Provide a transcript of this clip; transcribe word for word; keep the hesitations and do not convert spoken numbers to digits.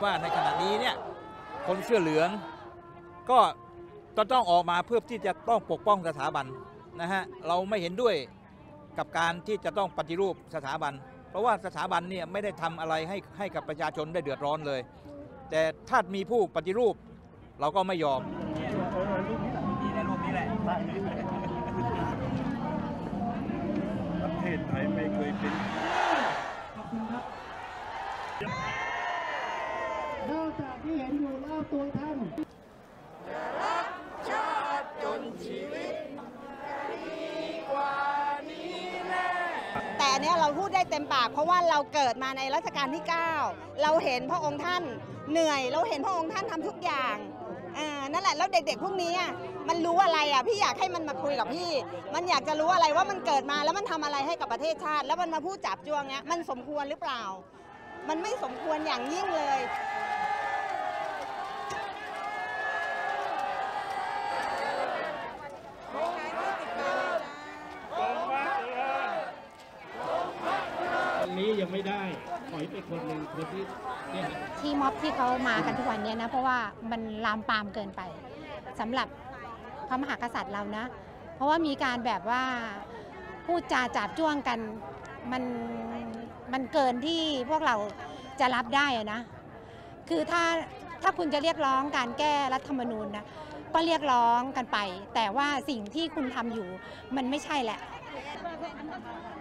ว่าในขณะนี้เนี่ยคนเสื้อเหลืองก็ต้องออกมาเพื่อที่จะต้องปกป้องสถาบันนะฮะเราไม่เห็นด้วยกับการที่จะต้องปฏิรูปสถาบันเพราะว่าสถาบันเนี่ยไม่ได้ทำอะไรให้ให้กับประชาชนได้เดือดร้อนเลยแต่ถ้ามีผู้ปฏิรูปเราก็ไม่ยอมมีในรูปนี้แหละประเทศไทยไม่เคยเป็นนอกจากที่เห็นอยู่รอบตัวท่านรักชาติจนชีวิตดีกว่านี้แน่แต่เนี้ยเราพูดได้เต็มปากเพราะว่าเราเกิดมาในรัชกาลที่เก้าเราเห็นพระองค์ท่านเหนื่อยเราเห็นพระองค์ท่านทำทุกอย่างอ่านั่นแหละแล้วเด็กๆพวกนี้มันรู้อะไรอ่ะพี่อยากให้มันมาคุยกับพี่มันอยากจะรู้อะไรว่ามันเกิดมาแล้วมันทำอะไรให้กับประเทศชาติแล้วมันมาพูดจับจ้วงเนี้ยมันสมควรหรือเปล่ามันไม่สมควรอย่างยิ่งเลยวันนี้ยังไม่ได้ถอยไปคนหนึ่งคนที่เนี่ยที่ม็อบที่เขามากันทุกวันนี้นะเพราะว่ามันลามปามเกินไปสำหรับพระมหากษัตริย์เรานะเพราะว่ามีการแบบว่าพูดจาจับจ้วงกันมันมันเกินที่พวกเราจะรับได้นะคือถ้าถ้าคุณจะเรียกร้องการแก้รัฐธรรมนูญนะก็เรียกร้องกันไปแต่ว่าสิ่งที่คุณทำอยู่มันไม่ใช่แหละ